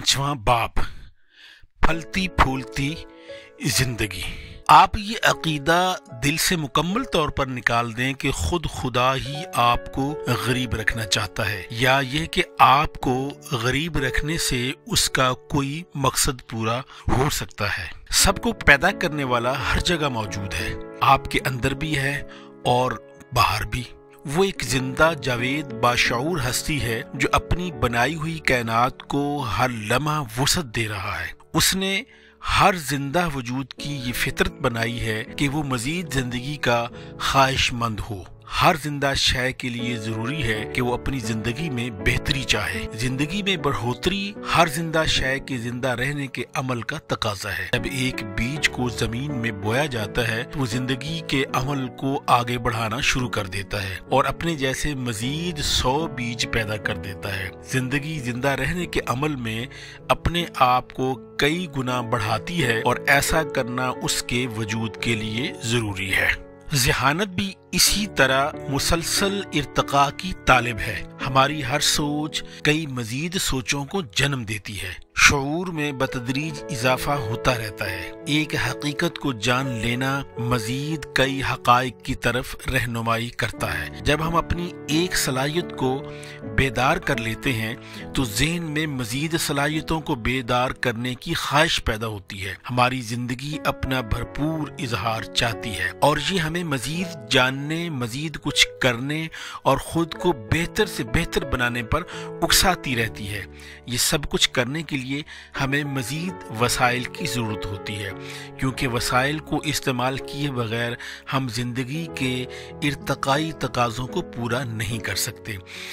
5वां बाब पलती फूलती जिंदगी। आप ये अकीदा दिल से मुकम्मल तौर पर निकाल दें कि खुद खुदा ही आपको गरीब रखना चाहता है, या यह कि आपको गरीब रखने से उसका कोई मकसद पूरा हो सकता है। सबको पैदा करने वाला हर जगह मौजूद है, आपके अंदर भी है और बाहर भी। वो एक जिंदा जावेद बाशऊर हस्ती है जो अपनी बनाई हुई कायनात को हर लम्हा वुसअत दे रहा है। उसने हर जिंदा वजूद की ये फितरत बनाई है कि वो मजीद जिंदगी का ख्वाहिशमंद हो। हर जिंदा शय के लिए जरूरी है कि वो अपनी जिंदगी में बेहतरी चाहे। जिंदगी में बढ़ोतरी हर जिंदा शय के जिंदा रहने के अमल का तकाजा है। जब एक बीज को जमीन में बोया जाता है तो वो जिंदगी के अमल को आगे बढ़ाना शुरू कर देता है और अपने जैसे मजीद 100 बीज पैदा कर देता है। जिंदगी जिंदा रहने के अमल में अपने आप को कई गुना बढ़ाती है और ऐसा करना उसके वजूद के लिए जरूरी है। ज़हानत भी इसी तरह मुसलसल इर्तका की तालिब है। हमारी हर सोच कई मजीद सोचों को जन्म देती है। शऊर में बतदरीज इजाफा होता रहता है। एक हकीकत को जान लेना मजीद कई हकाइक की तरफ रहनुमाई करता है। जब हम अपनी एक सलाहियत को बेदार कर लेते हैं तो ज़हन में मजीद सलाहियतों को बेदार करने की ख्वाहिश पैदा होती है। हमारी जिंदगी अपना भरपूर इजहार चाहती है और ये हमें मजीद जानने, मजीद कुछ करने और खुद को बेहतर से बेहतर बनाने पर उकसाती रहती है। ये सब कुछ करने के लिए हमें मजीद वसाइल की ज़रूरत होती है, क्योंकि वसाइल को इस्तेमाल किए बगैर हम जिंदगी के इर्तकाई तकाज़ों को पूरा नहीं कर सकते।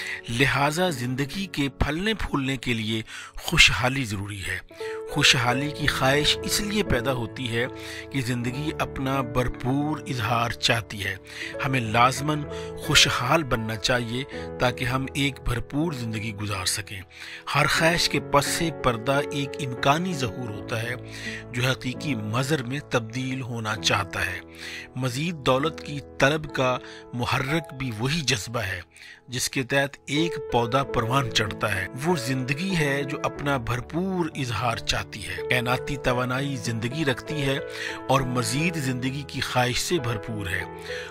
लिहाजा जिंदगी के फलने फूलने के लिए खुशहाली ज़रूरी है। खुशहाली की ख्वाहिश इसलिए पैदा होती है कि ज़िंदगी अपना भरपूर इजहार चाहती है। हमें लाजमन खुशहाल बनना चाहिए ताकि हम एक भरपूर ज़िंदगी गुजार सकें। हर ख्वाहिश के पस से पर्दा एक इम्कानी ज़हूर होता है जो हकीकी मज़र में तब्दील होना चाहता है। मज़ीद दौलत की तलब का मुहर्रक भी वही जज्बा है जिसके तहत एक पौधा परवान चढ़ता है। वो जिंदगी है जो अपना भरपूर इजहार चाहती है। कायनाती तवानाई जिंदगी रखती है और मजीद जिंदगी की ख्वाहिश से भरपूर है,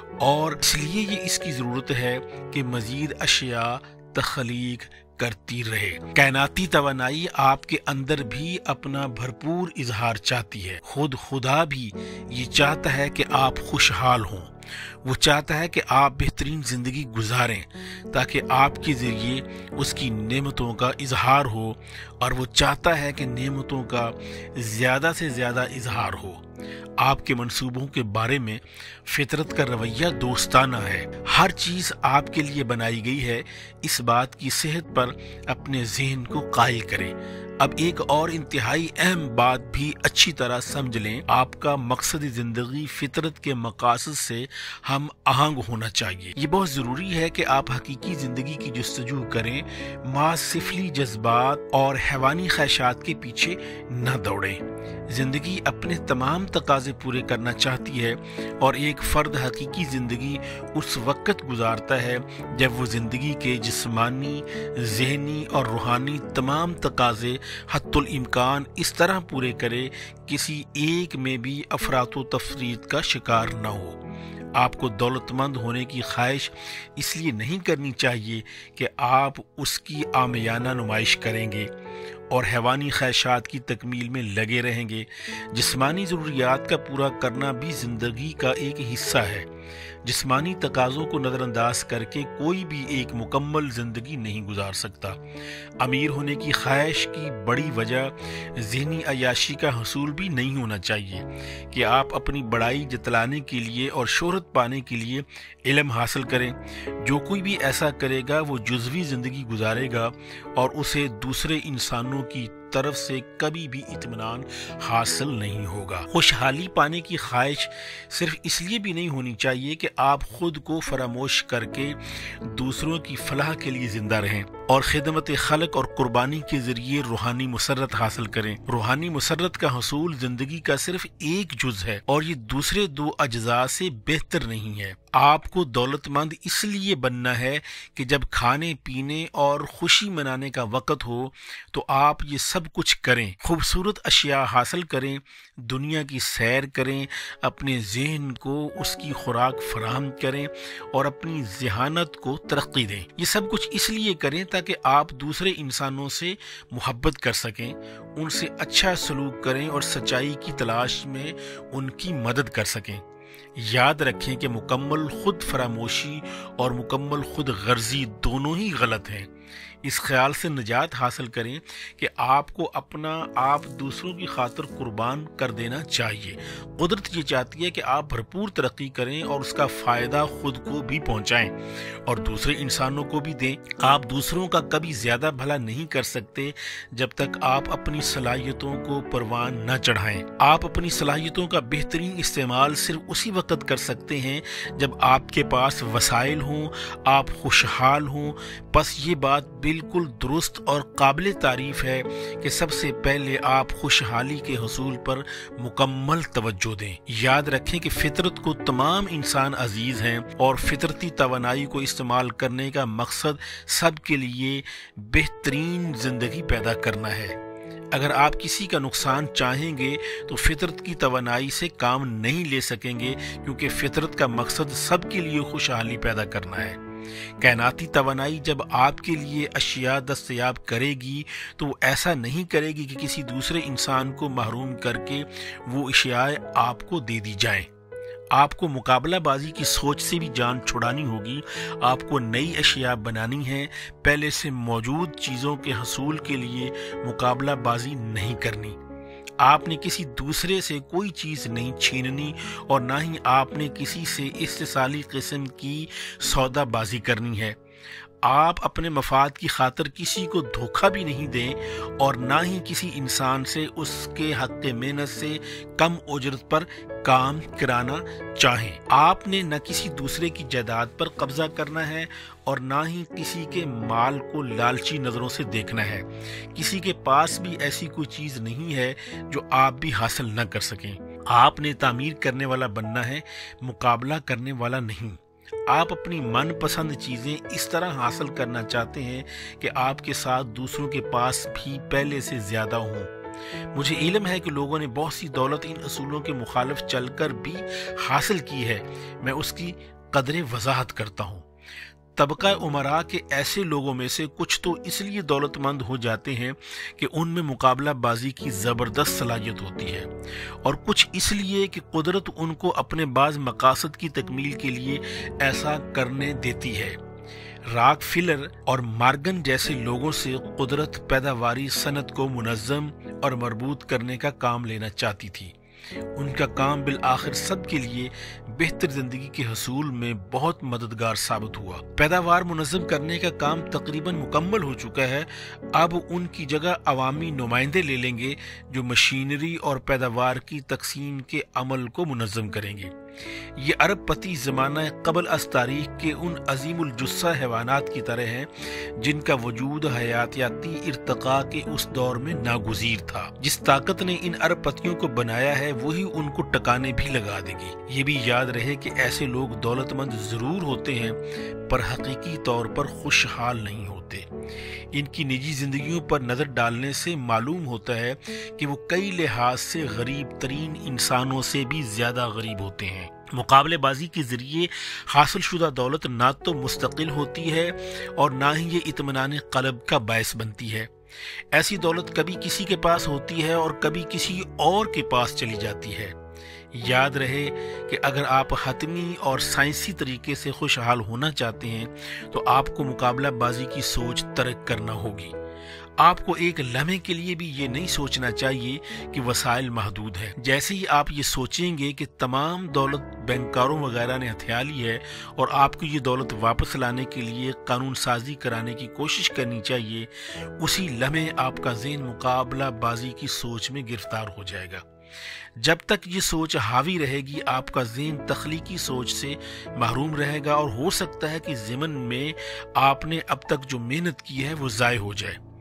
और इसलिए ये इसकी जरूरत है कि मजीद अशिया तख्लीक करती रहे। कायनाती तवानाई आपके अंदर भी अपना भरपूर इजहार चाहती है। खुद खुदा भी ये चाहता है कि आप खुशहाल हों। वो चाहता है कि आप बेहतरीन जिंदगी गुजारें ताकि आपके जरिए उसकी नेमतों का इजहार हो, और वो चाहता है कि नेमतों का ज्यादा से ज्यादा इजहार हो। आपके मंसूबों के बारे में फितरत का रवैया दोस्ताना है। हर चीज आपके लिए बनाई गई है। इस बात की सेहत पर अपने ज़हन को कायल करें। अब एक और इंतहाई अहम बात भी अच्छी तरह समझ लें। आपका मकसद जिंदगी फितरत के मकासद से हम आहंग होना चाहिए। ये बहुत जरूरी है कि आप हकीकी जिंदगी की जस्तजू करें, मासिफली जज्बात और हैवानी ख्वाहिशात के पीछे न दौड़ें। जिंदगी अपने तमाम तकाजे पूरे करना चाहती है और एक फर्द हकीकी जिंदगी उस वक्त गुजारता है जब वो जिंदगी के जिस्मानी, ज़हनी और रूहानी तमाम तकाजे हत्तुल इम्कान इस तरह पूरे करे किसी एक में भी अफरातो तफरीत का शिकार न हो। आपको दौलतमंद होने की ख्वाहिश इसलिए नहीं करनी चाहिए कि आप उसकी आमियाना नुमाइश करेंगे और हैवानी ख्वाहिशात की तकमील में लगे रहेंगे। जिस्मानी ज़रूरियात का पूरा करना भी ज़िंदगी का एक हिस्सा है। जिस्मानी तकाज़ों को नज़रअंदाज करके कोई भी एक मुकम्मल ज़िंदगी नहीं गुजार सकता। अमीर होने की ख्वाहिश की बड़ी वजह ज़हनी अय्याशी का हसूल भी नहीं होना चाहिए कि आप अपनी बड़ाई जतलाने के लिए और शोहरत पाने के लिए इल्म हासिल करें। जो कोई भी ऐसा करेगा वो जुज़वी ज़िंदगी गुजारेगा और उसे दूसरे इंसानों की तरफ से कभी भी इत्मीनान हासिल नहीं होगा। खुशहाली पाने की ख्वाहिश सिर्फ इसलिए भी नहीं होनी चाहिए कि आप खुद को फरामोश करके दूसरों की फलाह के लिए जिंदा रहें और खिदमत खलक और कुर्बानी के जरिए रूहानी मुसर्रत हासिल करें। रूहानी मुसर्रत का हसूल जिंदगी का सिर्फ एक जुज है और ये दूसरे दो अज्जा से बेहतर नहीं है। आपको दौलतमंद इसलिए बनना है कि जब खाने पीने और खुशी मनाने का वक्त हो तो आप ये सब سب کچھ کریں، خوبصورت اشیاء حاصل کریں، دنیا کی سیر کریں، اپنے ذہن کو اس کی خوراک فراہم کریں اور اپنی ذہانت کو ترقی دیں۔ یہ سب کچھ اس لیے کریں تاکہ آپ دوسرے انسانوں سے محبت کر سکیں، ان سے اچھا سلوک کریں اور سچائی کی تلاش میں ان کی مدد کر سکیں۔ یاد رکھیں کہ مکمل خود فراموشی اور مکمل خود غرضی دونوں ہی غلط ہیں۔ اس خیال سے نجات حاصل کریں کہ آپ کو اپنا آپ دوسروں کی خاطر قربان کر دینا چاہیے۔ قدرت یہ چاہتی ہے کہ آپ بھرپور ترقی کریں اور اس کا فائدہ خود کو بھی پہنچائیں اور دوسرے انسانوں کو بھی دیں۔ آپ دوسروں کا کبھی زیادہ بھلا نہیں کر سکتے جب تک آپ اپنی صلاحیتوں کو پروان نہ چڑھائیں۔ آپ اپنی صلاحیتوں کا بہترین استعمال صرف اسی وقت کر سکتے ہیں جب آپ کے پاس وسائل ہوں، آپ خوشحال ہوں۔ بس یہ بات بالکل درست اور قابل تعریف ہے کہ سب سے پہلے آپ خوشحالی کے حصول پر مکمل توجہ دیں۔ یاد رکھیں کہ فطرت کو تمام انسان عزیز ہیں اور فطرتی توانائی کو استعمال کرنے کا مقصد سب کے لیے بہترین زندگی پیدا کرنا ہے۔ اگر آپ کسی کا نقصان چاہیں گے تو فطرت کی توانائی سے کام نہیں لے سکیں گے، کیونکہ فطرت کا مقصد سب کے لیے خوشحالی پیدا کرنا ہے۔ کائناتی توانائی جب آپ کے لیے اشیاء دستیاب کرے گی تو وہ ایسا نہیں کرے گی کہ کسی دوسرے انسان کو محروم کر کے وہ اشیاء آپ کو دے دی جائیں۔ آپ کو مقابلہ بازی کی سوچ سے بھی جان چھڑانی ہوگی۔ آپ کو نئی اشیاء بنانی ہیں، پہلے سے موجود چیزوں کے حصول کے لیے مقابلہ بازی نہیں کرنی۔ آپ نے کسی دوسرے سے کوئی چیز نہیں چھیننی اور نہ ہی آپ نے کسی سے استحصالی قسم کی سودا بازی کرنی ہے۔ آپ اپنے مفاد کی خاطر کسی کو دھوکہ بھی نہیں دیں اور نہ ہی کسی انسان سے اس کے حق محنت سے کم اجرت پر کام کرانا چاہیں۔ آپ نے نہ کسی دوسرے کی جائیداد پر قبضہ کرنا ہے اور نہ ہی کسی کے مال کو لالچی نظروں سے دیکھنا ہے۔ کسی کے پاس بھی ایسی کوئی چیز نہیں ہے جو آپ بھی حاصل نہ کر سکیں۔ آپ نے تعمیر کرنے والا بننا ہے، مقابلہ کرنے والا نہیں۔ آپ اپنی من پسند چیزیں اس طرح حاصل کرنا چاہتے ہیں کہ آپ کے ساتھ دوسروں کے پاس بھی پہلے سے زیادہ ہوں۔ مجھے علم ہے کہ لوگوں نے بہت سی دولت ان اصولوں کے مخالف چل کر بھی حاصل کی ہے۔ میں اس کی قدر وضاحت کرتا ہوں۔ طبقہ امراء کے ایسے لوگوں میں سے کچھ تو اس لیے دولت مند ہو جاتے ہیں کہ ان میں مقابلہ بازی کی زبردست صلاحیت ہوتی ہے، اور کچھ اس لیے کہ قدرت ان کو اپنے بعض مقاصد کی تکمیل کے لیے ایسا کرنے دیتی ہے۔ راک فلر اور مارگن جیسے لوگوں سے قدرت پیداواری صنعت کو منظم اور مربوط کرنے کا کام لینا چاہتی تھی۔ ان کا کام بالآخر سب کے لیے بہتر زندگی کے حصول میں بہت مددگار ثابت ہوا۔ پیداوار منظم کرنے کا کام تقریباً مکمل ہو چکا ہے۔ اب ان کی جگہ عوامی نمائندے لے لیں گے جو مشینری اور پیداوار کی تقسیم کے عمل کو منظم کریں گے۔ یہ ارب پتی زمانہ قبل از تاریخ کے ان عظیم الجثہ حیوانات کی طرح ہیں جن کا وجود حیاتیاتی ارتقاء کے اس دور میں ناگزیر تھا۔ جس طاقت نے ان ارب پتیوں کو بنایا ہے وہی ان کو ٹکانے بھی لگا دے گی۔ یہ بھی یاد رہے کہ ایسے لوگ دولت مند ضرور ہوتے ہیں پر حقیقی طور پر خوشحال نہیں ہوتے۔ ان کی نجی زندگیوں پر نظر ڈالنے سے معلوم ہوتا ہے کہ وہ کئی لحاظ سے غریب ترین انسانوں سے بھی زیادہ غریب ہوتے ہیں۔ مقابلے بازی کے ذریعے حاصل شدہ دولت نہ تو مستقل ہوتی ہے اور نہ ہی یہ اطمینان قلب کا باعث بنتی ہے۔ ایسی دولت کبھی کسی کے پاس ہوتی ہے اور کبھی کسی اور کے پاس چلی جاتی ہے۔ یاد رہے کہ اگر آپ حتمی اور سائنسی طریقے سے خوشحال ہونا چاہتے ہیں تو آپ کو مقابلہ بازی کی سوچ ترک کرنا ہوگی۔ آپ کو ایک لمحے کے لیے بھی یہ نہیں سوچنا چاہیے کہ وسائل محدود ہیں۔ جیسے ہی آپ یہ سوچیں گے کہ تمام دولت بینکاروں وغیرہ نے ہتھیا لی ہے اور آپ کو یہ دولت واپس لانے کے لیے قانون سازی کرانے کی کوشش کرنی چاہیے، اسی لمحے آپ کا ذہن مقابلہ بازی کی سوچ میں گرفتار ہو جائے گا۔ جب تک یہ سوچ حاوی رہے گی آپ کا ذہن تخلیقی سوچ سے محروم رہے گا اور ہو سکتا ہے کہ ضمن میں آپ نے اب تک جو محنت کی ہے وہ ضائع ہو جائے۔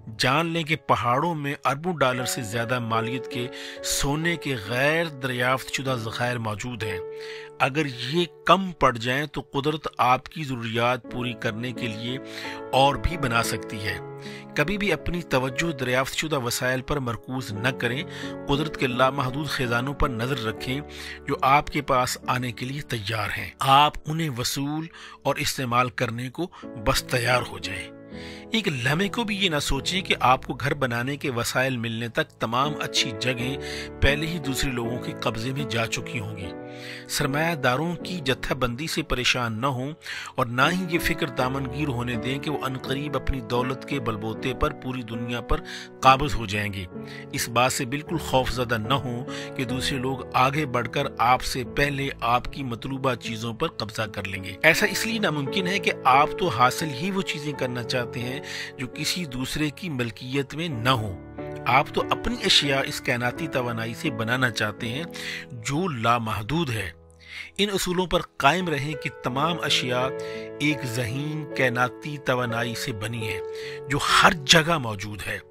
جان لیں کہ پہاڑوں میں اربوں ڈالر سے زیادہ مالیت کے سونے کے غیر دریافت شدہ ذخائر موجود ہیں۔ اگر یہ کم پڑ جائیں تو قدرت آپ کی ضروریات پوری کرنے کے لیے اور بھی بنا سکتی ہے۔ کبھی بھی اپنی توجہ دریافت شدہ وسائل پر مرکوز نہ کریں، قدرت کے لامحدود خزانوں پر نظر رکھیں جو آپ کے پاس آنے کے لیے تیار ہیں۔ آپ انہیں وصول اور استعمال کرنے کو بس تیار ہو جائیں۔ ایک لمحے کو بھی یہ نہ سوچیں کہ آپ کو گھر بنانے کے وسائل ملنے تک تمام اچھی جگہیں پہلے ہی دوسرے لوگوں کے قبضے میں جا چکی ہوں گی۔ سرمایہ داروں کی جتھہ بندی سے پریشان نہ ہوں اور نہ ہی یہ فکر دامنگیر ہونے دیں کہ وہ عنقریب اپنی دولت کے بلبوتے پر پوری دنیا پر قابض ہو جائیں گے۔ اس بات سے بالکل خوف زدہ نہ ہوں کہ دوسرے لوگ آگے بڑھ کر آپ سے پہلے آپ کی مطلوبہ چیزوں پر قبضہ کر لیں گے۔ ایسا اس لیے ناممکن ہے کہ آپ تو حاصل ہی وہ چیزیں کرنا چاہتے ہیں جو کسی دوسرے کی ملکیت میں نہ ہوں۔ آپ تو اپنی اشیاء اس کائناتی توانائی سے بنانا چاہتے ہیں جو لامحدود ہے۔ ان اصولوں پر قائم رہیں کہ تمام اشیاء ایک ذہین کائناتی توانائی سے بنی ہے جو ہر جگہ موجود ہے۔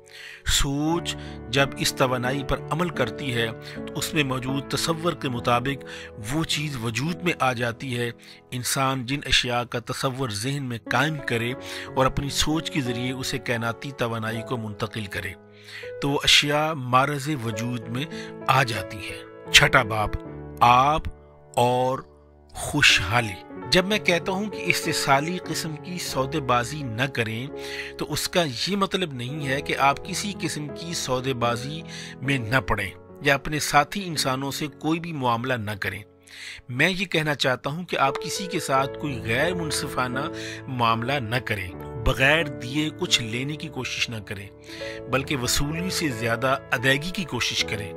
سوچ جب اس توانائی پر عمل کرتی ہے تو اس میں موجود تصور کے مطابق وہ چیز وجود میں آ جاتی ہے۔ انسان جن اشیاء کا تصور ذہن میں قائم کرے اور اپنی سوچ کے ذریعے اسے کائناتی توانائی کو منتقل کرے تو وہ اشیاء معرض وجود میں آ جاتی ہیں۔ چھٹا باب، آپ اور خوشحالی۔ جب میں کہتا ہوں کہ استحصالی قسم کی سودے بازی نہ کریں تو اس کا یہ مطلب نہیں ہے کہ آپ کسی قسم کی سودے بازی میں نہ پڑیں یا اپنے ساتھی انسانوں سے کوئی بھی معاملہ نہ کریں۔ میں یہ کہنا چاہتا ہوں کہ آپ کسی کے ساتھ کوئی غیر منصفانہ معاملہ نہ کریں، بغیر دیے کچھ لینے کی کوشش نہ کریں، بلکہ وصولی سے زیادہ ادائیگی کی کوشش کریں۔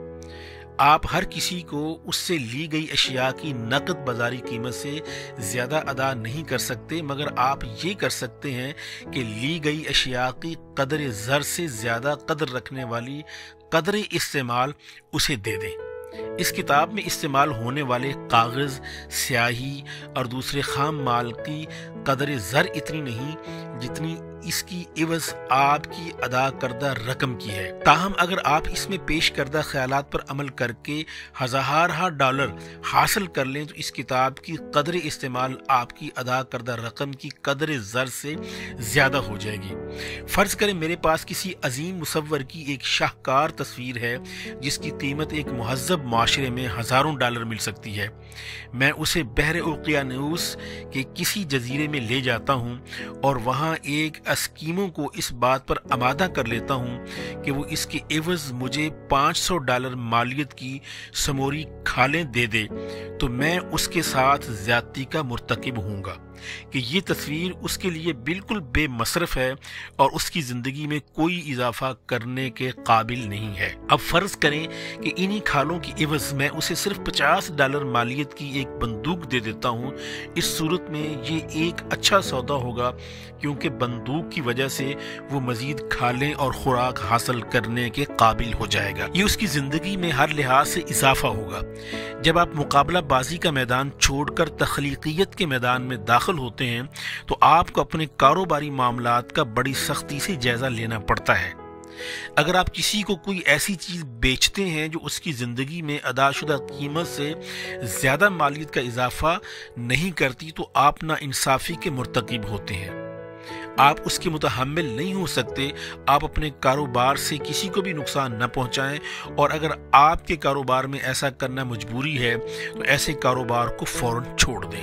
آپ ہر کسی کو اس سے لی گئی اشیاء کی نقد بازاری قیمت سے زیادہ ادا نہیں کر سکتے، مگر آپ یہ کر سکتے ہیں کہ لی گئی اشیاء کی قدر زر سے زیادہ قدر رکھنے والی قدر استعمال اسے دے دیں۔ اس کتاب میں استعمال ہونے والے کاغذ، سیاہی اور دوسرے خام مال کی قدر زر اتنی نہیں جتنی اس کی عوض آپ کی ادا کردہ رقم کی ہے۔ تاہم اگر آپ اس میں پیش کردہ خیالات پر عمل کر کے ہزارہا ڈالر حاصل کر لیں تو اس کتاب کی قدر استعمال آپ کی ادا کردہ رقم کی قدر زر سے زیادہ ہو جائے گی۔ فرض کریں میرے پاس کسی عظیم مصور کی ایک شاہکار تصویر ہے جس کی قیمت ایک مہذب معاشرے میں ہزاروں ڈالر مل سکتی ہے۔ میں اسے بحر اوقیانوس کے کسی جزیرے میں لے جاتا ہوں اور وہاں ایک اسکیموں کو اس بات پر آمادہ کر لیتا ہوں کہ وہ اس کے عوض مجھے 500 ڈالر مالیت کی سموری کھالیں دے دے تو میں اس کے ساتھ زیادتی کا مرتکب ہوں گا کہ یہ تصویر اس کے لیے بالکل بے مصرف ہے اور اس کی زندگی میں کوئی اضافہ کرنے کے قابل نہیں ہے۔ اب فرض کریں کہ انہی کھالوں کی عوض میں اسے صرف 50 ڈالر مالیت کی ایک بندوق دے دیتا ہوں۔ اس صورت میں یہ ایک اچھا سودا ہوگا کیونکہ بندوق کی وجہ سے وہ مزید کھالیں اور خوراک حاصل کرنے کے قابل ہو جائے گا۔ یہ اس کی زندگی میں ہر لحاظ سے اضافہ ہوگا۔ جب آپ مقابلہ بازی کا میدان چھوڑ کر تخلیقیت کے میدان میں داخل ہوتے ہیں تو آپ کو اپنے کاروباری معاملات کا بڑی سختی سے جائزہ لینا پڑتا ہے۔ اگر آپ کسی کو کوئی ایسی چیز بیچتے ہیں جو اس کی زندگی میں ادا شدہ قیمت سے زیادہ مالیت کا اضافہ نہیں کرتی تو آپ ناانصافی کے مرتکب ہوتے ہیں۔ آپ اس کے متحمل نہیں ہو سکتے۔ آپ اپنے کاروبار سے کسی کو بھی نقصان نہ پہنچائیں، اور اگر آپ کے کاروبار میں ایسا کرنا مجبوری ہے تو ایسے کاروبار کو فوراً چھوڑ دیں۔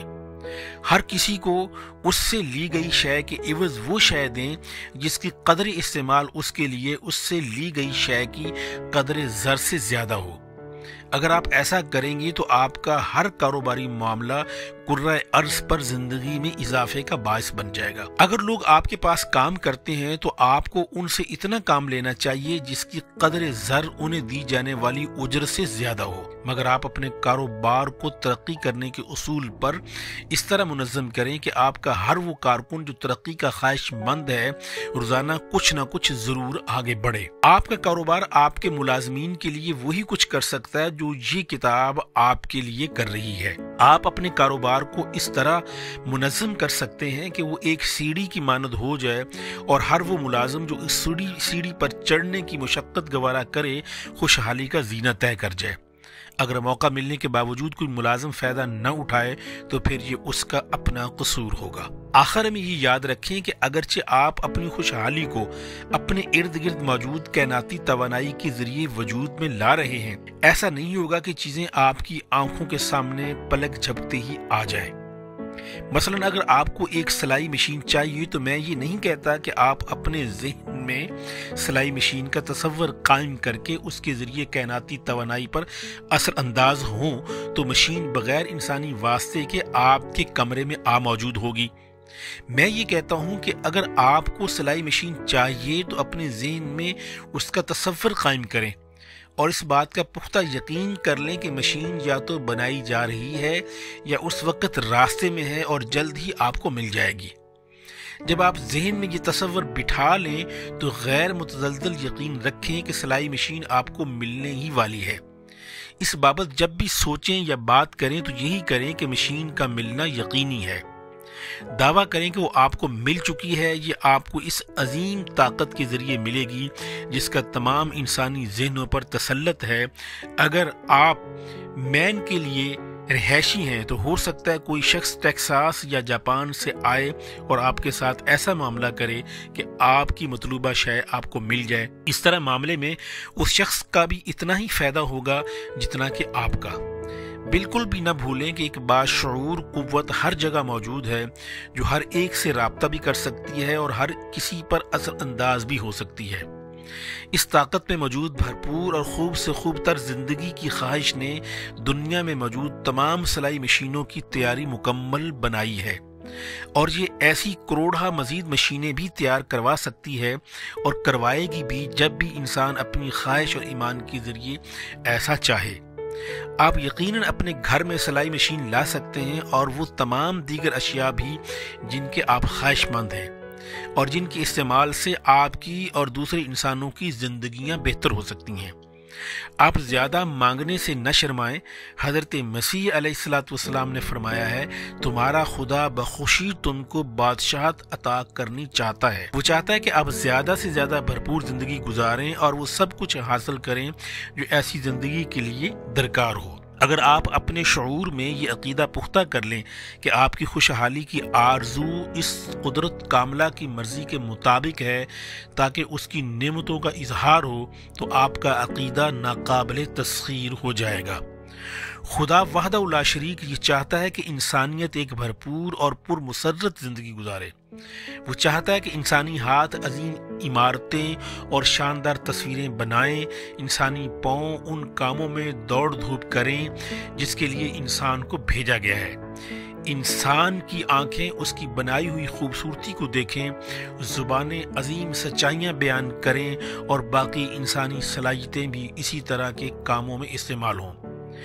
ہر کسی کو اس سے لی گئی شے کے عوض وہ شے دیں جس کی قدر استعمال اس کے لیے اس سے لی گئی شے کی قدر زر سے زیادہ ہو۔ اگر آپ ایسا کریں گے تو آپ کا ہر کاروباری معاملہ کرۂ ارض پر زندگی میں اضافے کا باعث بن جائے گا۔ اگر لوگ آپ کے پاس کام کرتے ہیں تو آپ کو ان سے اتنا کام لینا چاہیے جس کی قدر زر انہیں دی جانے والی اجرت سے زیادہ ہو۔ مگر آپ اپنے کاروبار کو ترقی کرنے کے اصول پر اس طرح منظم کریں کہ آپ کا ہر وہ کارکن جو ترقی کا خواہش مند ہے روزانہ کچھ نہ کچھ ضرور آگے بڑھے۔ آپ کا کاروبار آپ کے ملازمین کے لیے وہی کچھ کر سکتا ہے جو یہ کتاب آپ کے لیے کر رہی ہے۔ آپ اپنے کاروبار کو اس طرح منظم کر سکتے ہیں کہ وہ ایک سیڑھی کی مانند ہو جائے اور ہر وہ ملازم جو اس سیڑھی پر چڑھنے کی مشقت گوارا کرے خوشحالی کا زینہ طے کر جائے۔ اگر موقع ملنے کے باوجود کوئی ملازم فائدہ نہ اٹھائے تو پھر یہ اس کا اپنا قصور ہوگا۔ آخر میں یہ یاد رکھیں کہ اگرچہ آپ اپنی خوشحالی کو اپنے ارد گرد موجود کائناتی توانائی کے ذریعے وجود میں لا رہے ہیں، ایسا نہیں ہوگا کہ چیزیں آپ کی آنکھوں کے سامنے پلک جھپکتے ہی آ جائیں۔ مثلا اگر آپ کو ایک سلائی مشین چاہیے تو میں یہ نہیں کہتا کہ آپ اپنے ذہن میں سلائی مشین کا تصور قائم کر کے اس کے ذریعے کائناتی توانائی پر اثر انداز ہوں تو مشین بغیر انسانی واسطے کے آپ کے کمرے میں موجود ہوگی۔ میں یہ کہتا ہوں کہ اگر آپ کو سلائی مشین چاہیے تو اپنے ذہن میں اس کا تصور قائم کریں اور اس بات کا پختہ یقین کر لیں کہ مشین یا تو بنائی جا رہی ہے یا اس وقت راستے میں ہے اور جلد ہی آپ کو مل جائے گی۔ جب آپ ذہن میں یہ تصور بٹھا لیں تو غیر متزلزل یقین رکھیں کہ سلائی مشین آپ کو ملنے ہی والی ہے۔ اس بابت جب بھی سوچیں یا بات کریں تو یہی کریں کہ مشین کا ملنا یقینی ہے۔ دعویٰ کریں کہ وہ آپ کو مل چکی ہے، یہ آپ کو اس عظیم طاقت کے ذریعے ملے گی جس کا تمام انسانی ذہنوں پر تسلط ہے۔ اگر آپ مین کے لیے رہائشی ہیں تو ہو سکتا ہے کوئی شخص ٹیکساس یا جاپان سے آئے اور آپ کے ساتھ ایسا معاملہ کرے کہ آپ کی مطلوبہ شے آپ کو مل جائے۔ اس طرح معاملے میں اس شخص کا بھی اتنا ہی فائدہ ہوگا جتنا کہ آپ کا۔ بالکل بھی نہ بھولیں کہ ایک باشعور قوت ہر جگہ موجود ہے جو ہر ایک سے رابطہ بھی کر سکتی ہے اور ہر کسی پر اثر انداز بھی ہو سکتی ہے۔ اس طاقت میں موجود بھرپور اور خوب سے خوب تر زندگی کی خواہش نے دنیا میں موجود تمام سلائی مشینوں کی تیاری مکمل بنائی ہے اور یہ ایسی کروڑہ مزید مشینیں بھی تیار کروا سکتی ہے اور کروائے گی بھی جب بھی انسان اپنی خواہش اور ایمان کے ذریعے ایسا چاہے۔ آپ یقیناً اپنے گھر میں سلائی مشین لا سکتے ہیں اور وہ تمام دیگر اشیاء بھی جن کے آپ خواہش مند ہیں اور جن کے استعمال سے آپ کی اور دوسرے انسانوں کی زندگیاں بہتر ہو سکتی ہیں۔ آپ زیادہ مانگنے سے نہ شرمائیں۔ حضرت مسیح علیہ السلام نے فرمایا ہے، تمہارا خدا بخوشی تم کو بادشاہت عطا کرنی چاہتا ہے۔ وہ چاہتا ہے کہ آپ زیادہ سے زیادہ بھرپور زندگی گزاریں اور وہ سب کچھ حاصل کریں جو ایسی زندگی کے لیے درکار ہو۔ اگر آپ اپنے شعور میں یہ عقیدہ پختہ کر لیں کہ آپ کی خوشحالی کی آرزو اس قدرت کاملہ کی مرضی کے مطابق ہے تاکہ اس کی نعمتوں کا اظہار ہو تو آپ کا عقیدہ ناقابل تسخیر ہو جائے گا۔ خدا وحدہ لا شریک یہ چاہتا ہے کہ انسانیت ایک بھرپور اور پرمسرت زندگی گزارے۔ وہ چاہتا ہے کہ انسانی ہاتھ عظیم عمارتیں اور شاندار تصویریں بنائیں، انسانی پاؤں ان کاموں میں دوڑ دھوپ کریں جس کے لیے انسان کو بھیجا گیا ہے، انسان کی آنکھیں اس کی بنائی ہوئی خوبصورتی کو دیکھیں، زبانیں عظیم سچائیاں بیان کریں اور باقی انسانی صلاحیتیں بھی اسی طرح کے کاموں میں استعمال ہوں۔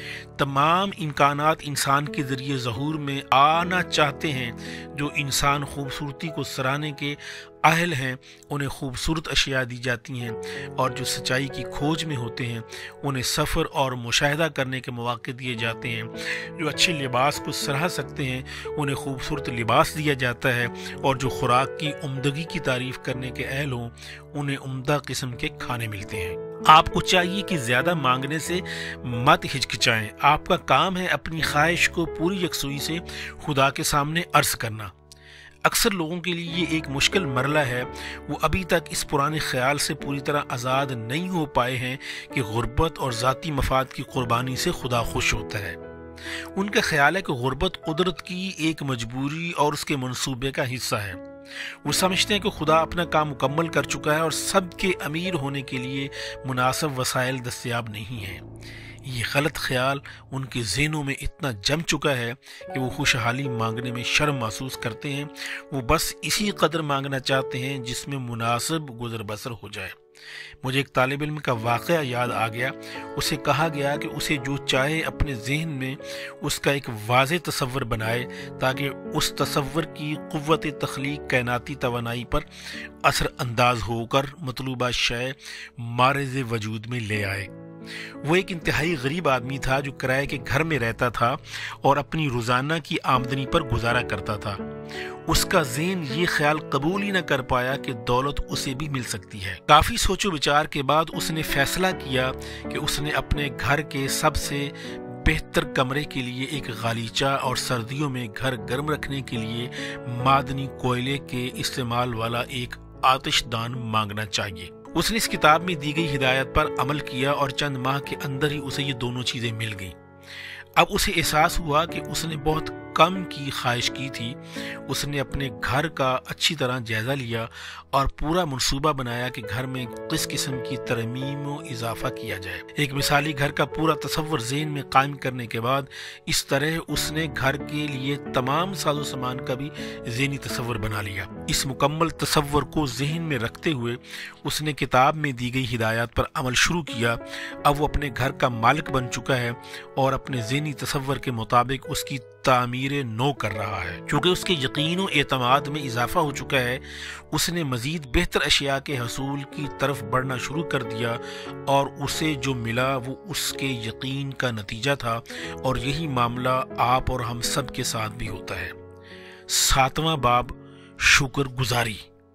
تمام امکانات انسان کے ذریعے ظہور میں آنا چاہتے ہیں۔ جو انسان خوبصورتی کو سراہنے کے اہل ہیں انہیں خوبصورت اشیاء دی جاتی ہیں اور جو سچائی کی کھوج میں ہوتے ہیں انہیں سفر اور مشاہدہ کرنے کے مواقع دیے جاتے ہیں۔ جو اچھے لباس کو سراہ سکتے ہیں انہیں خوبصورت لباس دیا جاتا ہے اور جو خوراک کی عمدگی کی تعریف کرنے کے اہل ہوں انہیں عمدہ قسم کے کھانے ملتے ہیں۔ آپ کو چاہیے کہ زیادہ مانگنے سے مت ہچکچائیں۔ آپ کا کام ہے اپنی خواہش کو پوری یکسوئی سے خدا کے سامنے عرض کرنا۔ اکثر لوگوں کے لیے یہ ایک مشکل مرحلہ ہے، وہ ابھی تک اس پرانے خیال سے پوری طرح آزاد نہیں ہو پائے ہیں کہ غربت اور ذاتی مفاد کی قربانی سے خدا خوش ہوتا ہے۔ ان کا خیال ہے کہ غربت قدرت کی ایک مجبوری اور اس کے منصوبے کا حصہ ہے۔ وہ سمجھتے ہیں کہ خدا اپنا کام مکمل کر چکا ہے اور سب کے امیر ہونے کے لیے مناسب وسائل دستیاب نہیں ہیں۔ یہ غلط خیال ان کے ذہنوں میں اتنا جم چکا ہے کہ وہ خوشحالی مانگنے میں شرم محسوس کرتے ہیں۔ وہ بس اسی قدر مانگنا چاہتے ہیں جس میں مناسب گزر بسر ہو جائے۔ مجھے ایک طالب علم کا واقعہ یاد آ گیا۔ اسے کہا گیا کہ اسے جو چاہے اپنے ذہن میں اس کا ایک واضح تصور بنائے تاکہ اس تصور کی قوت تخلیق کائناتی توانائی پر اثر انداز ہو کر مطلوبہ شے معرض وجود میں لے آئے۔ وہ ایک انتہائی غریب آدمی تھا جو کرائے کے گھر میں رہتا تھا اور اپنی روزانہ کی آمدنی پر گزارا کرتا تھا۔ اس کا ذہن یہ خیال قبول ہی نہ کر پایا کہ دولت اسے بھی مل سکتی ہے۔ کافی سوچ و بچار کے بعد اس نے فیصلہ کیا کہ اس نے اپنے گھر کے سب سے بہتر کمرے کے لیے ایک غالیچہ اور سردیوں میں گھر گرم رکھنے کے لیے معدنی کوئلے کے استعمال والا ایک آتش دان مانگنا چاہیے۔ اس نے اس کتاب میں دی گئی ہدایت پر عمل کیا اور چند ماہ کے اندر ہی اسے یہ دونوں چیزیں مل گئیں۔ اب اسے احساس ہوا کہ اس نے بہت کم کی خواہش کی تھی۔ اس نے اپنے گھر کا اچھی طرح جائزہ لیا اور پورا منصوبہ بنایا کہ گھر میں کس قسم کی ترمیم و اضافہ کیا جائے۔ ایک مثالی گھر کا پورا تصور ذہن میں قائم کرنے کے بعد اس طرح اس نے گھر کے لیے تمام ساز و سامان کا بھی ذہنی تصور بنا لیا۔ اس مکمل تصور کو ذہن میں رکھتے ہوئے اس نے کتاب میں دی گئی ہدایات پر عمل شروع کیا۔ اب وہ اپنے گھر کا مالک بن چکا ہے اور اپنے ذہنی تصور کے مطابق اس کی تعمیر نو کر رہا ہے۔ چونکہ اس کے یقین و اعتماد میں اضافہ ہو چکا ہے، اس نے مزید بہتر اشیاء کے حصول کی طرف بڑھنا شروع کر دیا اور اسے جو ملا وہ اس کے یقین کا نتیجہ تھا، اور یہی معاملہ آپ اور ہم سب کے ساتھ بھی ہوتا ہے۔ 7واں باب، شکر گزاری۔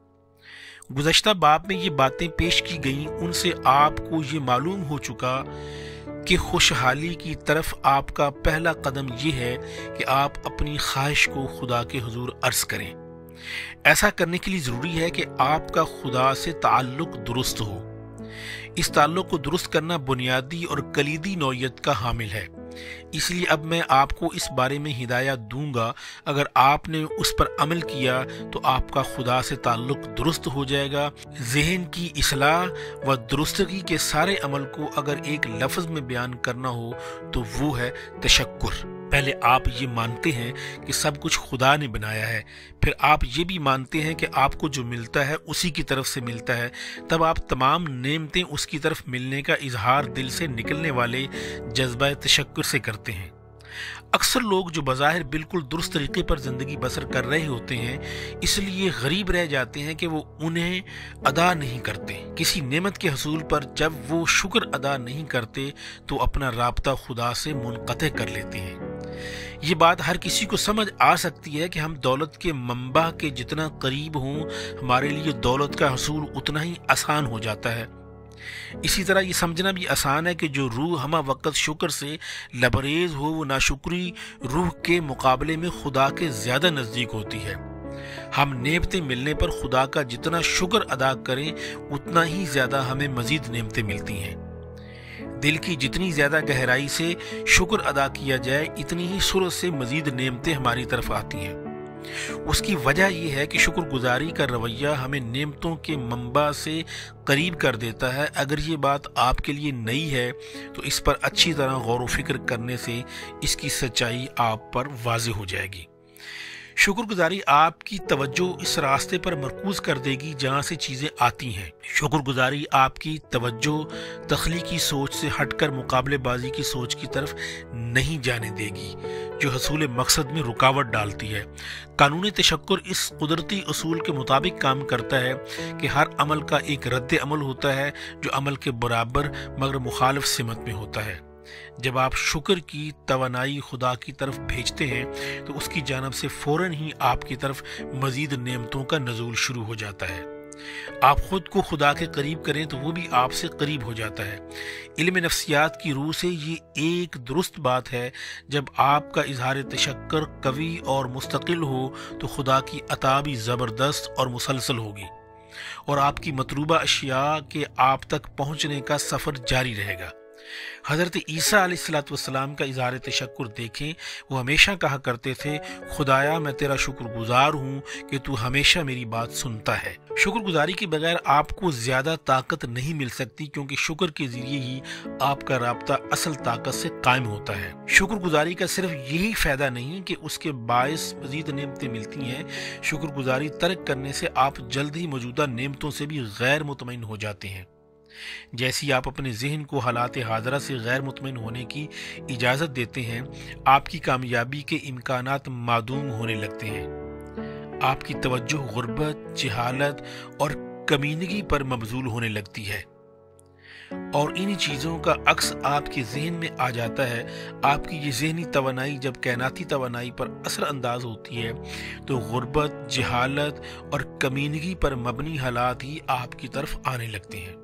گزشتہ باب میں یہ باتیں پیش کی گئیں، ان سے آپ کو یہ معلوم ہو چکا کہ خوشحالی کی طرف آپ کا پہلا قدم یہ ہے کہ آپ اپنی خواہش کو خدا کے حضور عرض کریں۔ ایسا کرنے کے لیے ضروری ہے کہ آپ کا خدا سے تعلق درست ہو۔ اس تعلق کو درست کرنا بنیادی اور کلیدی نوعیت کا حامل ہے۔ اس لیے اب میں آپ کو اس بارے میں ہدایت دوں گا۔ اگر آپ نے اس پر عمل کیا تو آپ کا خدا سے تعلق درست ہو جائے گا۔ ذہن کی اصلاح و درستگی کے سارے عمل کو اگر ایک لفظ میں بیان کرنا ہو تو وہ ہے تشکر۔ پہلے آپ یہ مانتے ہیں کہ سب کچھ خدا نے بنایا ہے، پھر آپ یہ بھی مانتے ہیں کہ آپ کو جو ملتا ہے اسی کی طرف سے ملتا ہے، تب آپ تمام نعمتیں اس کی طرف ملنے کا اظہار دل سے نکلنے والے جذبہ تشکر سے کرتے ہیں۔ اکثر لوگ جو بظاہر بالکل درست طریقے پر زندگی بسر کر رہے ہوتے ہیں، اس لیے غریب رہ جاتے ہیں کہ وہ انہیں ادا نہیں کرتے۔ کسی نعمت کے حصول پر جب وہ شکر ادا نہیں کرتے تو اپنا رابطہ خدا سے منقطع کر لیتے ہیں۔ یہ بات ہر کسی کو سمجھ آ سکتی ہے کہ ہم دولت کے منبع کے جتنا قریب ہوں، ہمارے لیے دولت کا حصول اتنا ہی آسان ہو جاتا ہے۔ اسی طرح یہ سمجھنا بھی آسان ہے کہ جو روح ہمہ وقت شکر سے لبریز ہو، وہ ناشکری روح کے مقابلے میں خدا کے زیادہ نزدیک ہوتی ہے۔ ہم نعمتیں ملنے پر خدا کا جتنا شکر ادا کریں اتنا ہی زیادہ ہمیں مزید نعمتیں ملتی ہیں۔ دل کی جتنی زیادہ گہرائی سے شکر ادا کیا جائے اتنی ہی سرعت سے مزید نعمتیں ہماری طرف آتی ہیں۔ اس کی وجہ یہ ہے کہ شکر گزاری کا رویہ ہمیں نعمتوں کے منبع سے قریب کر دیتا ہے۔ اگر یہ بات آپ کے لیے نئی ہے تو اس پر اچھی طرح غور و فکر کرنے سے اس کی سچائی آپ پر واضح ہو جائے گی۔ شکر گزاری آپ کی توجہ اس راستے پر مرکوز کر دے گی جہاں سے چیزیں آتی ہیں۔ شکر گزاری آپ کی توجہ تخلیقی سوچ سے ہٹ کر مقابلے بازی کی سوچ کی طرف نہیں جانے دے گی جو حصول مقصد میں رکاوٹ ڈالتی ہے۔ قانون تشکر اس قدرتی اصول کے مطابق کام کرتا ہے کہ ہر عمل کا ایک رد عمل ہوتا ہے جو عمل کے برابر مگر مخالف سمت میں ہوتا ہے۔ جب آپ شکر کی توانائی خدا کی طرف بھیجتے ہیں تو اس کی جانب سے فوراً ہی آپ کی طرف مزید نعمتوں کا نزول شروع ہو جاتا ہے۔ آپ خود کو خدا کے قریب کریں تو وہ بھی آپ سے قریب ہو جاتا ہے۔ علم نفسیات کی روح سے یہ ایک درست بات ہے۔ جب آپ کا اظہار تشکر قوی اور مستقل ہو تو خدا کی عطا بھی زبردست اور مسلسل ہوگی، اور آپ کی مطلوبہ اشیاء کے آپ تک پہنچنے کا سفر جاری رہے گا۔ حضرت عیسیٰ علیہ السلام کا اظہار تشکر دیکھیں۔ وہ ہمیشہ کہا کرتے تھے، خدایا میں تیرا شکر گزار ہوں کہ تو ہمیشہ میری بات سنتا ہے۔ شکر گزاری کے بغیر آپ کو زیادہ طاقت نہیں مل سکتی، کیونکہ شکر کے ذریعے ہی آپ کا رابطہ اصل طاقت سے قائم ہوتا ہے۔ شکر گزاری کا صرف یہی فائدہ نہیں کہ اس کے باعث مزید نعمتیں ملتی ہیں، شکر گزاری ترک کرنے سے آپ جلد ہی موجودہ نعمتوں سے بھی غیر مطمئن ہو جاتے ہیں۔ جیسی آپ اپنے ذہن کو حالات حاضرہ سے غیر مطمئن ہونے کی اجازت دیتے ہیں، آپ کی کامیابی کے امکانات معدوم ہونے لگتے ہیں۔ آپ کی توجہ غربت، جہالت اور کمینگی پر مبذول ہونے لگتی ہے، اور انہی چیزوں کا عکس آپ کے ذہن میں آ جاتا ہے۔ آپ کی یہ ذہنی توانائی جب کائناتی توانائی پر اثر انداز ہوتی ہے تو غربت، جہالت اور کمینگی پر مبنی حالات ہی آپ کی طرف آنے لگتے ہیں۔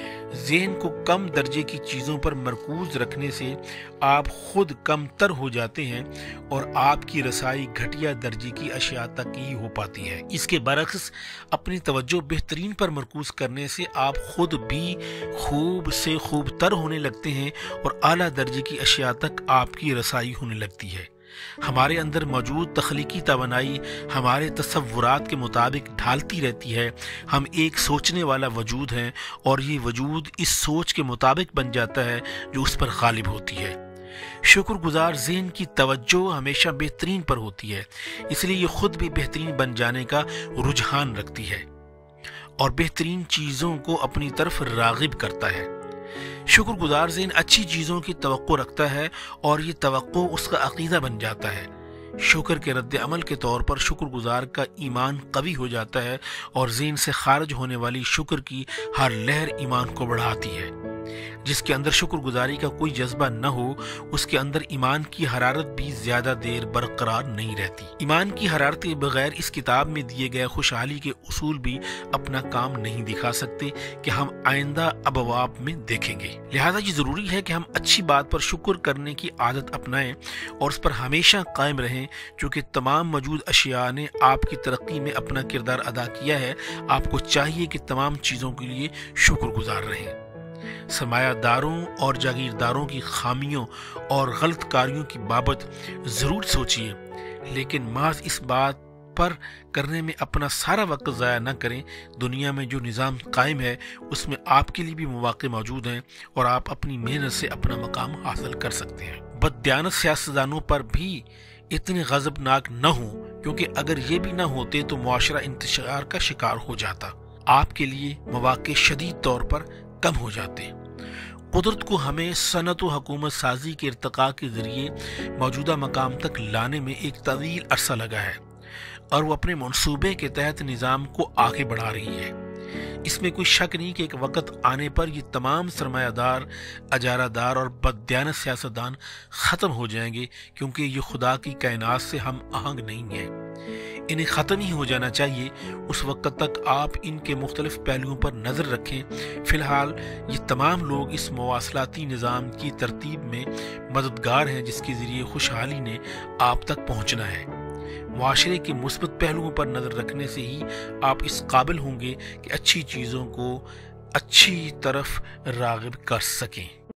ذہن کو کم درجے کی چیزوں پر مرکوز رکھنے سے آپ خود کم تر ہو جاتے ہیں اور آپ کی رسائی گھٹیا درجے کی اشیاء تک ہی ہو پاتی ہے۔ اس کے برعکس اپنی توجہ بہترین پر مرکوز کرنے سے آپ خود بھی خوب سے خوب تر ہونے لگتے ہیں اور اعلیٰ درجے کی اشیاء تک آپ کی رسائی ہونے لگتی ہے۔ ہمارے اندر موجود تخلیقی توانائی ہمارے تصورات کے مطابق ڈھالتی رہتی ہے۔ ہم ایک سوچنے والا وجود ہیں اور یہ وجود اس سوچ کے مطابق بن جاتا ہے جو اس پر غالب ہوتی ہے۔ شکر گزار ذہن کی توجہ ہمیشہ بہترین پر ہوتی ہے، اس لیے یہ خود بھی بہترین بن جانے کا رجحان رکھتی ہے اور بہترین چیزوں کو اپنی طرف راغب کرتا ہے۔ شکر گزار ذہن اچھی چیزوں کی توقع رکھتا ہے اور یہ توقع اس کا عقیدہ بن جاتا ہے۔ شکر کے رد عمل کے طور پر شکر گزار کا ایمان قوی ہو جاتا ہے اور ذہن سے خارج ہونے والی شکر کی ہر لہر ایمان کو بڑھاتی ہے۔ جس کے اندر شکر گزاری کا کوئی جذبہ نہ ہو، اس کے اندر ایمان کی حرارت بھی زیادہ دیر برقرار نہیں رہتی۔ ایمان کی حرارت کے بغیر اس کتاب میں دیے گئے خوشحالی کے اصول بھی اپنا کام نہیں دکھا سکتے کہ ہم آئندہ ابواب میں دیکھیں گے۔ لہذا یہ ضروری ہے کہ ہم اچھی بات پر شکر کرنے کی عادت اپنائیں اور اس پر ہمیشہ قائم رہیں، چونکہ تمام موجود اشیاء نے آپ کی ترقی میں اپنا کردار ادا کیا ہے۔ آپ کو چاہیے کہ تمام چیزوں کے لیے شکر گزار رہیں۔ سرمایہ داروں اور جاگیرداروں کی خامیوں اور غلط کاریوں کی بابت ضرور سوچئے، لیکن محض اس بات پر کرنے میں اپنا سارا وقت ضائع نہ کریں۔ دنیا میں جو نظام قائم ہے اس میں آپ کے لیے بھی مواقع موجود ہیں اور آپ اپنی محنت سے اپنا مقام حاصل کر سکتے ہیں۔ بددیانت سیاستدانوں پر بھی اتنے غضبناک نہ ہوں، کیونکہ اگر یہ بھی نہ ہوتے تو معاشرہ انتشار کا شکار ہو جاتا، آپ کے لیے مواقع شدید طور پر کم ہو جاتے۔ قدرت کو ہمیں صنعت و حکومت سازی کے ارتقاء کے ذریعے موجودہ مقام تک لانے میں ایک طویل عرصہ لگا ہے اور وہ اپنے منصوبے کے تحت نظام کو آگے بڑھا رہی ہے۔ اس میں کوئی شک نہیں کہ ایک وقت آنے پر یہ تمام سرمایہ دار، اجارہ دار اور بددیانت سیاستدان ختم ہو جائیں گے، کیونکہ یہ خدا کی کائنات سے ہم آہنگ نہیں ہیں۔ انہیں ختم ہی ہو جانا چاہیے۔ اس وقت تک آپ ان کے مختلف پہلوؤں پر نظر رکھیں۔ فی الحال یہ تمام لوگ اس مواصلاتی نظام کی ترتیب میں مددگار ہیں جس کے ذریعے خوشحالی نے آپ تک پہنچنا ہے۔ معاشرے کے مثبت پہلوؤں پر نظر رکھنے سے ہی آپ اس قابل ہوں گے کہ اچھی چیزوں کو اچھی طرف راغب کر سکیں۔